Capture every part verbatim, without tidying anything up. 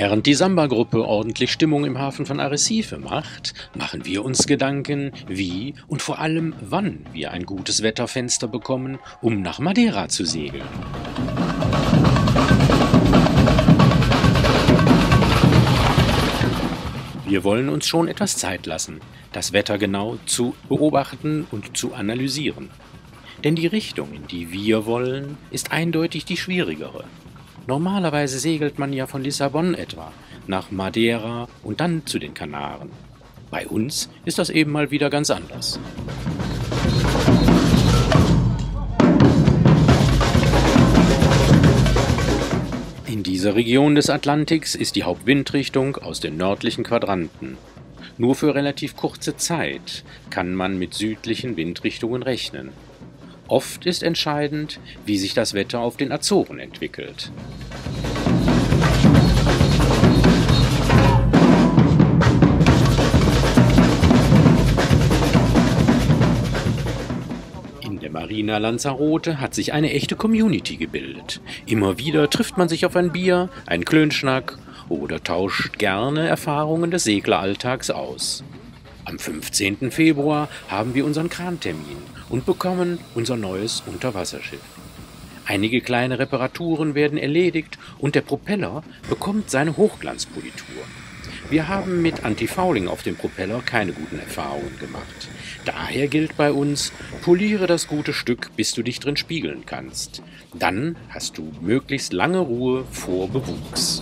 Während die Samba-Gruppe ordentlich Stimmung im Hafen von Arrecife macht, machen wir uns Gedanken, wie und vor allem wann wir ein gutes Wetterfenster bekommen, um nach Madeira zu segeln. Wir wollen uns schon etwas Zeit lassen, das Wetter genau zu beobachten und zu analysieren. Denn die Richtung, in die wir wollen, ist eindeutig die schwierigere. Normalerweise segelt man ja von Lissabon etwa nach Madeira und dann zu den Kanaren. Bei uns ist das eben mal wieder ganz anders. In dieser Region des Atlantiks ist die Hauptwindrichtung aus den nördlichen Quadranten. Nur für relativ kurze Zeit kann man mit südlichen Windrichtungen rechnen. Oft ist entscheidend, wie sich das Wetter auf den Azoren entwickelt. In der Marina Lanzarote hat sich eine echte Community gebildet. Immer wieder trifft man sich auf ein Bier, einen Klönschnack oder tauscht gerne Erfahrungen des Segleralltags aus. Am fünfzehnten Februar haben wir unseren Krantermin und bekommen unser neues Unterwasserschiff. Einige kleine Reparaturen werden erledigt und der Propeller bekommt seine Hochglanzpolitur. Wir haben mit Anti-Fouling auf dem Propeller keine guten Erfahrungen gemacht. Daher gilt bei uns, poliere das gute Stück, bis du dich drin spiegeln kannst. Dann hast du möglichst lange Ruhe vor Bewuchs.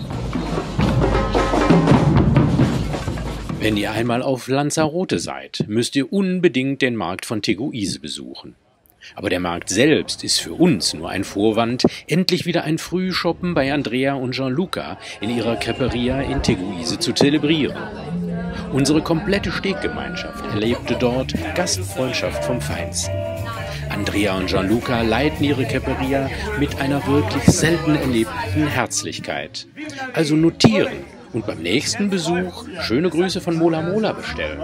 Wenn ihr einmal auf Lanzarote seid, müsst ihr unbedingt den Markt von Teguise besuchen. Aber der Markt selbst ist für uns nur ein Vorwand, endlich wieder ein Frühshoppen bei Andrea und Gianluca in ihrer Creperia in Teguise zu zelebrieren. Unsere komplette Steggemeinschaft erlebte dort Gastfreundschaft vom Feinsten. Andrea und Gianluca leiten ihre Creperia mit einer wirklich selten erlebten Herzlichkeit. Also notieren und beim nächsten Besuch schöne Grüße von Mola Mola bestellen.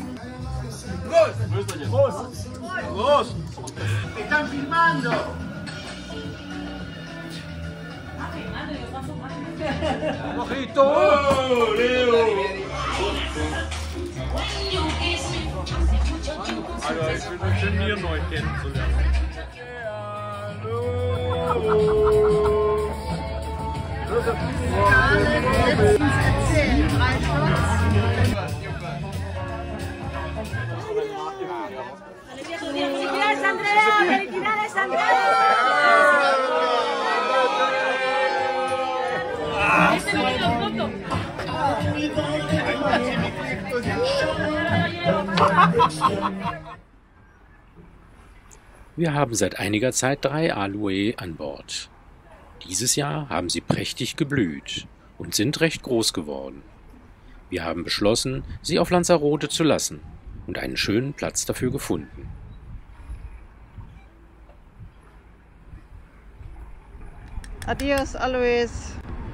Also ich bin schön hier neu kennenzulernen. ¡Felicidades, Andrea! ¡Felicidades, Andrea! Wir haben seit einiger Zeit drei Aloe an Bord. Dieses Jahr haben sie prächtig geblüht und sind recht groß geworden. Wir haben beschlossen, sie auf Lanzarote zu lassen und einen schönen Platz dafür gefunden. Adios, Aloes.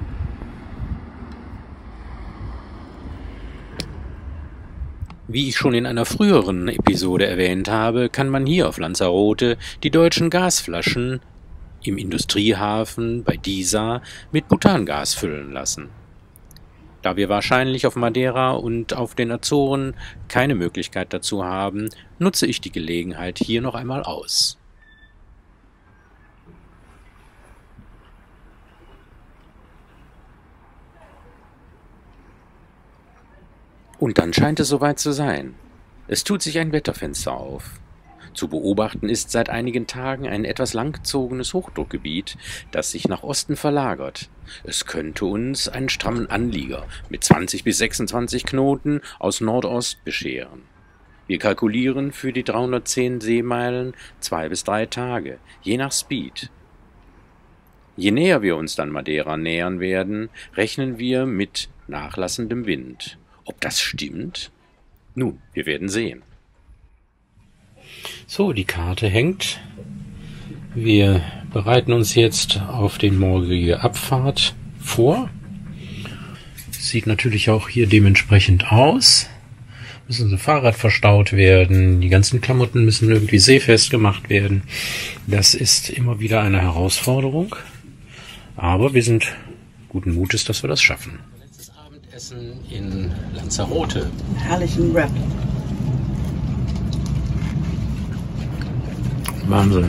Wie ich schon in einer früheren Episode erwähnt habe, kann man hier auf Lanzarote die deutschen Gasflaschen im Industriehafen bei Disa mit Butangas füllen lassen. Da wir wahrscheinlich auf Madeira und auf den Azoren keine Möglichkeit dazu haben, nutze ich die Gelegenheit hier noch einmal aus. Und dann scheint es soweit zu sein. Es tut sich ein Wetterfenster auf. Zu beobachten ist seit einigen Tagen ein etwas langgezogenes Hochdruckgebiet, das sich nach Osten verlagert. Es könnte uns einen strammen Anlieger mit zwanzig bis sechsundzwanzig Knoten aus Nordost bescheren. Wir kalkulieren für die dreihundertzehn Seemeilen zwei bis drei Tage, je nach Speed. Je näher wir uns dann Madeira nähern werden, rechnen wir mit nachlassendem Wind. Ob das stimmt? Nun, wir werden sehen. So, die Karte hängt. Wir bereiten uns jetzt auf die morgige Abfahrt vor. Sieht natürlich auch hier dementsprechend aus. Müssen unser Fahrrad verstaut werden. Die ganzen Klamotten müssen irgendwie seefest gemacht werden. Das ist immer wieder eine Herausforderung. Aber wir sind guten Mutes, dass wir das schaffen. Letztes Abendessen in Lanzarote. Herrlichen Wrap. Wahnsinn.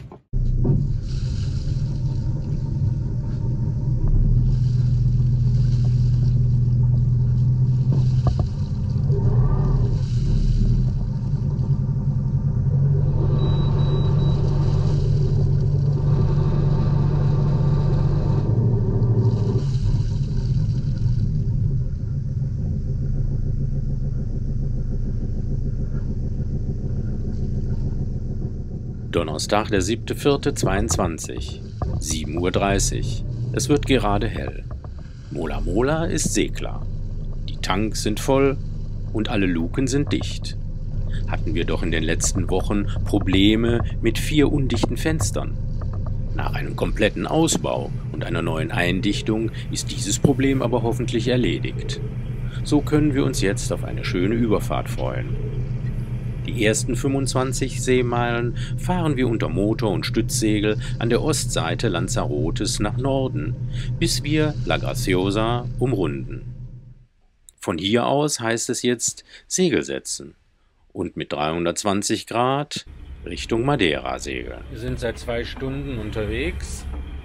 Donnerstag, der siebte vierte zweiundzwanzig, sieben Uhr dreißig. Es wird gerade hell. Mola Mola ist seeklar. Die Tanks sind voll und alle Luken sind dicht. Hatten wir doch in den letzten Wochen Probleme mit vier undichten Fenstern. Nach einem kompletten Ausbau und einer neuen Eindichtung ist dieses Problem aber hoffentlich erledigt. So können wir uns jetzt auf eine schöne Überfahrt freuen. Die ersten fünfundzwanzig Seemeilen fahren wir unter Motor und Stützsegel an der Ostseite Lanzarotes nach Norden, bis wir La Graciosa umrunden. Von hier aus heißt es jetzt Segel setzen und mit dreihundertzwanzig Grad Richtung Madeira segeln. Wir sind seit zwei Stunden unterwegs.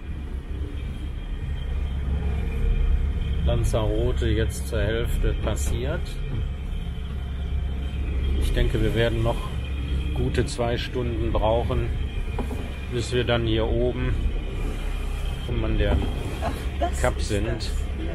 Lanzarote jetzt zur Hälfte passiert. Ich denke, wir werden noch gute zwei Stunden brauchen, bis wir dann hier oben um an der Ach, Kap sind. Das.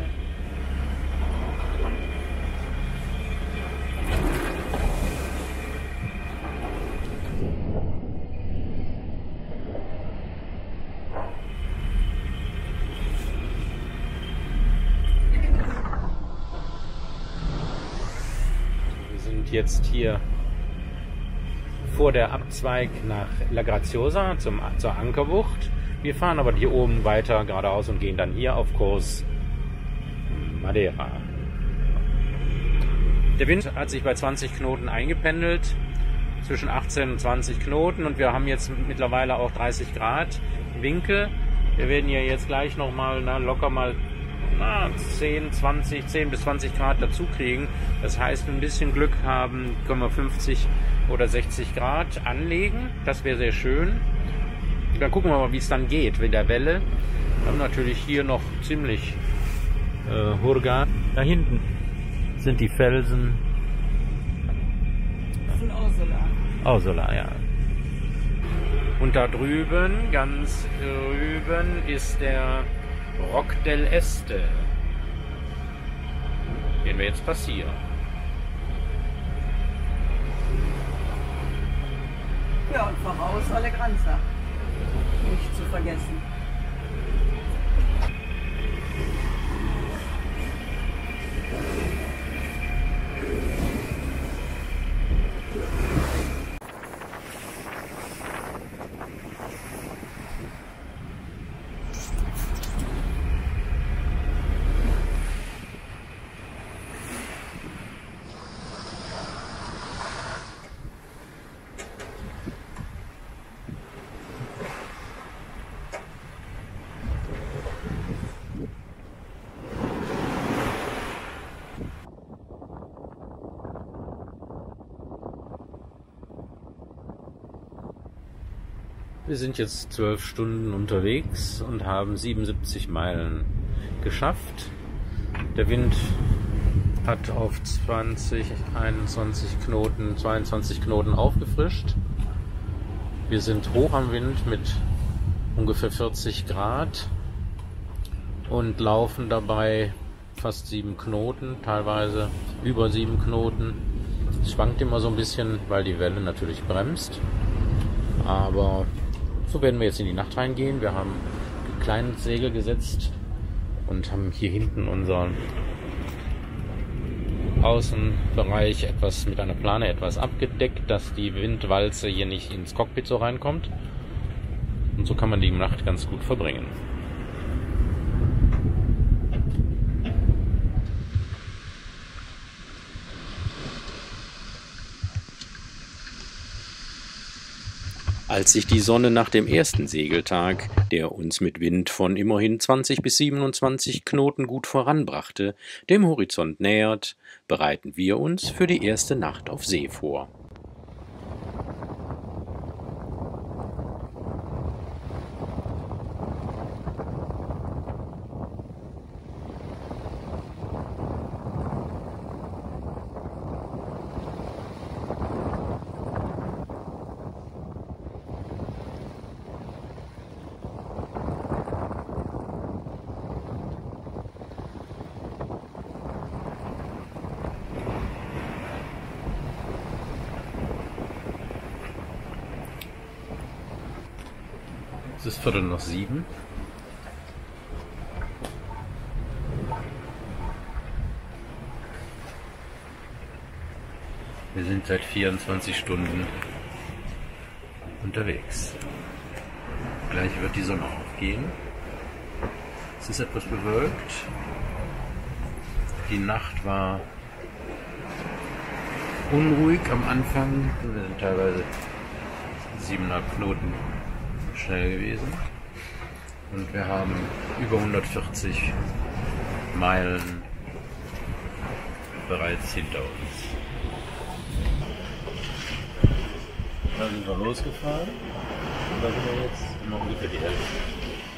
Jetzt hier vor der Abzweig nach La Graciosa zum, zur Ankerbucht. Wir fahren aber hier oben weiter geradeaus und gehen dann hier auf Kurs Madeira. Der Wind hat sich bei zwanzig Knoten eingependelt, zwischen achtzehn und zwanzig Knoten, und wir haben jetzt mittlerweile auch dreißig Grad Winkel. Wir werden hier jetzt gleich nochmal locker mal na, zehn, zwanzig, zehn bis zwanzig Grad dazu kriegen. Das heißt, ein bisschen Glück haben, können wir fünfzig oder sechzig Grad anlegen. Das wäre sehr schön. Dann gucken wir mal, wie es dann geht mit der Welle. Wir haben natürlich hier noch ziemlich äh, Hurga. Da hinten sind die Felsen. Von Orsola. Orsola, ja. Und da drüben, ganz drüben, ist der Roc del Este, den wir jetzt passieren. Ja, und voraus Alegranza. Nicht zu vergessen. Wir sind jetzt zwölf Stunden unterwegs und haben siebenundsiebzig Meilen geschafft. Der Wind hat auf zwanzig, einundzwanzig Knoten, zweiundzwanzig Knoten aufgefrischt. Wir sind hoch am Wind mit ungefähr vierzig Grad und laufen dabei fast sieben Knoten, teilweise über sieben Knoten. Es schwankt immer so ein bisschen, weil die Welle natürlich bremst. Aber so werden wir jetzt in die Nacht reingehen. Wir haben ein kleines Segel gesetzt und haben hier hinten unseren Außenbereich etwas mit einer Plane etwas abgedeckt, dass die Windwalze hier nicht ins Cockpit so reinkommt. Und so kann man die Nacht ganz gut verbringen. Als sich die Sonne nach dem ersten Segeltag, der uns mit Wind von immerhin zwanzig bis siebenundzwanzig Knoten gut voranbrachte, dem Horizont nähert, bereiten wir uns für die erste Nacht auf See vor. Es ist Viertel nach sieben. Wir sind seit vierundzwanzig Stunden unterwegs. Gleich wird die Sonne aufgehen. Es ist etwas bewölkt. Die Nacht war unruhig am Anfang. Wir sind teilweise siebeneinhalb Knoten schnell gewesen und wir haben über hundertvierzig Meilen bereits hinter uns. Da sind wir losgefahren und da sind wir jetzt noch ungefähr die Hälfte.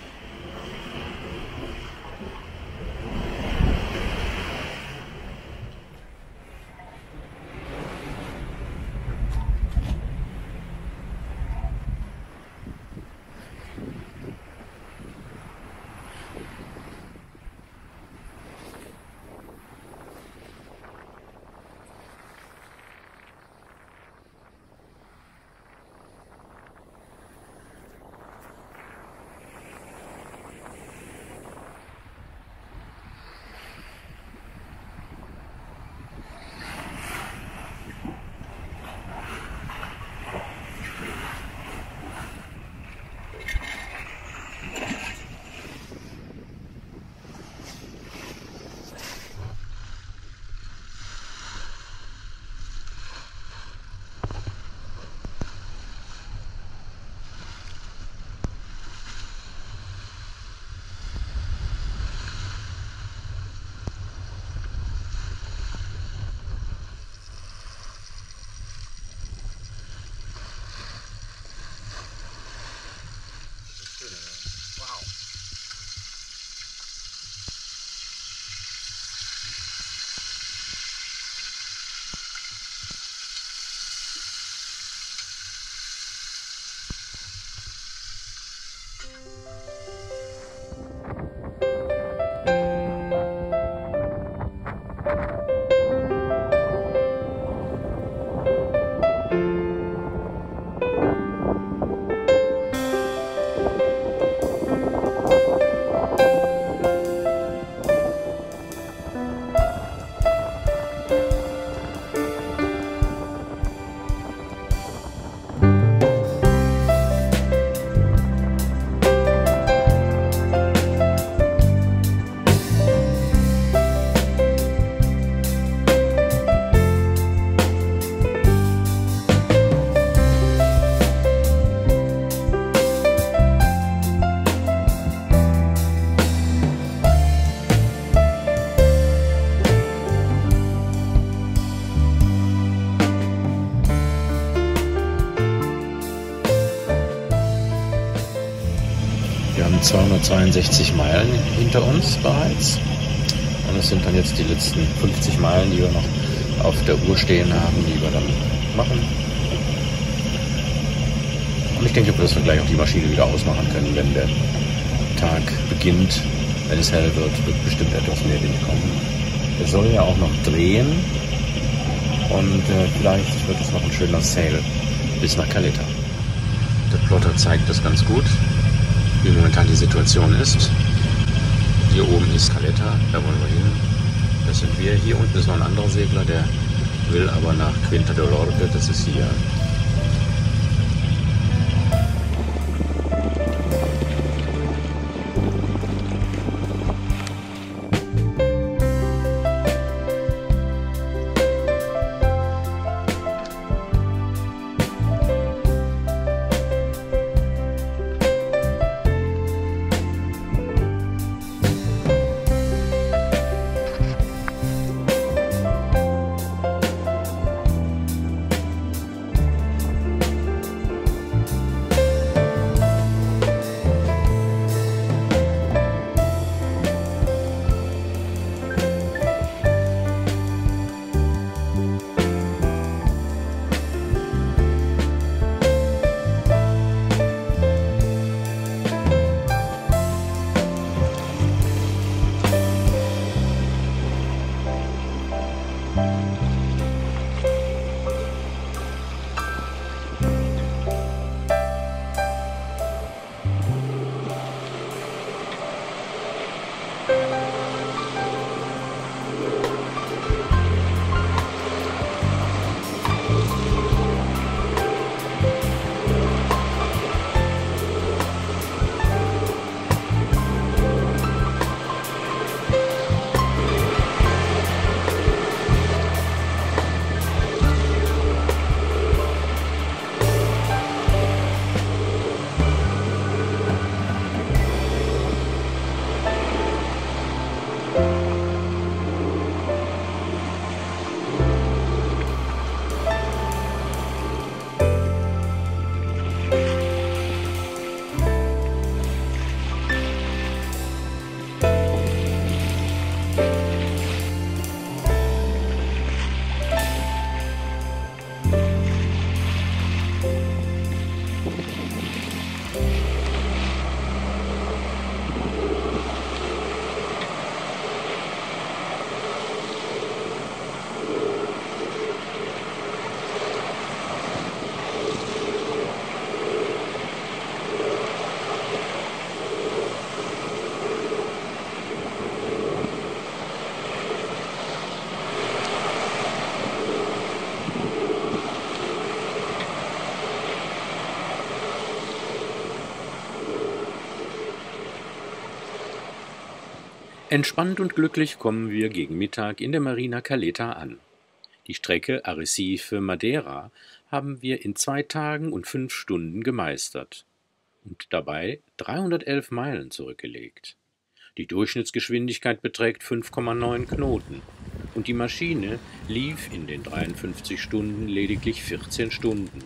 Wir haben zweihundertzweiundsechzig Meilen hinter uns bereits und es sind dann jetzt die letzten fünfzig Meilen, die wir noch auf der Uhr stehen haben, die wir dann machen. Und ich denke, dass wir gleich auch die Maschine wieder ausmachen können, wenn der Tag beginnt. Wenn es hell wird, wird bestimmt etwas mehr Wind kommen. Es soll ja auch noch drehen und äh, vielleicht wird es noch ein schöner Sail bis nach Caleta. Der Plotter zeigt das ganz gut, wie momentan die Situation ist. Hier oben ist Caleta, da wollen wir hin. Das sind wir. Hier unten ist noch ein anderer Segler, der will aber nach Quinta del Orbe, das ist hier. Entspannt und glücklich kommen wir gegen Mittag in der Marina Caleta an. Die Strecke Arrecife-Madeira haben wir in zwei Tagen und fünf Stunden gemeistert und dabei dreihundertelf Meilen zurückgelegt. Die Durchschnittsgeschwindigkeit beträgt fünf Komma neun Knoten und die Maschine lief in den dreiundfünfzig Stunden lediglich vierzehn Stunden.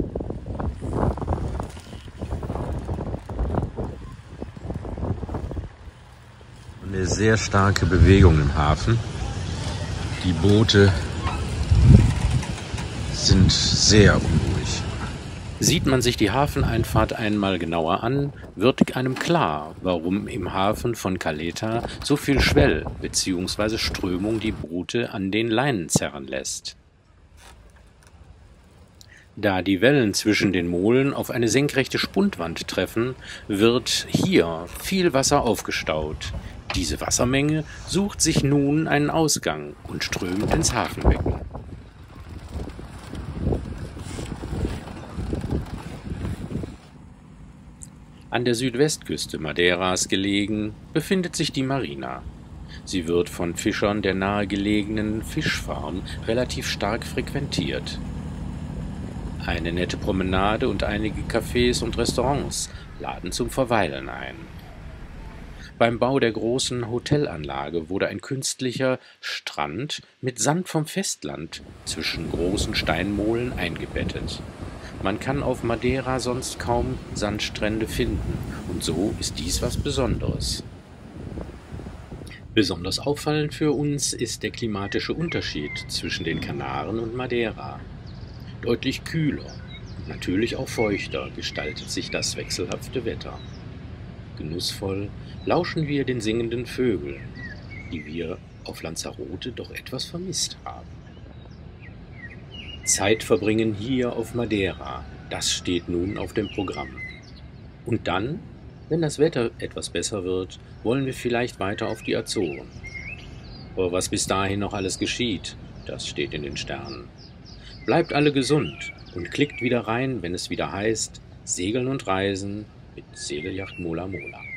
Eine sehr starke Bewegung im Hafen. Die Boote sind sehr unruhig. Sieht man sich die Hafeneinfahrt einmal genauer an, wird einem klar, warum im Hafen von Caleta so viel Schwell bzw. Strömung die Boote an den Leinen zerren lässt. Da die Wellen zwischen den Molen auf eine senkrechte Spundwand treffen, wird hier viel Wasser aufgestaut. Diese Wassermenge sucht sich nun einen Ausgang und strömt ins Hafenbecken. An der Südwestküste Madeiras gelegen, befindet sich die Marina. Sie wird von Fischern der nahegelegenen Fischfarm relativ stark frequentiert. Eine nette Promenade und einige Cafés und Restaurants laden zum Verweilen ein. Beim Bau der großen Hotelanlage wurde ein künstlicher Strand mit Sand vom Festland zwischen großen Steinmolen eingebettet. Man kann auf Madeira sonst kaum Sandstrände finden, und so ist dies was Besonderes. Besonders auffallend für uns ist der klimatische Unterschied zwischen den Kanaren und Madeira. Deutlich kühler und natürlich auch feuchter gestaltet sich das wechselhafte Wetter. Genussvoll lauschen wir den singenden Vögeln, die wir auf Lanzarote doch etwas vermisst haben. Zeit verbringen hier auf Madeira, das steht nun auf dem Programm. Und dann, wenn das Wetter etwas besser wird, wollen wir vielleicht weiter auf die Azoren. Aber was bis dahin noch alles geschieht, das steht in den Sternen. Bleibt alle gesund und klickt wieder rein, wenn es wieder heißt Segeln und Reisen mit Segelyacht Mola Mola.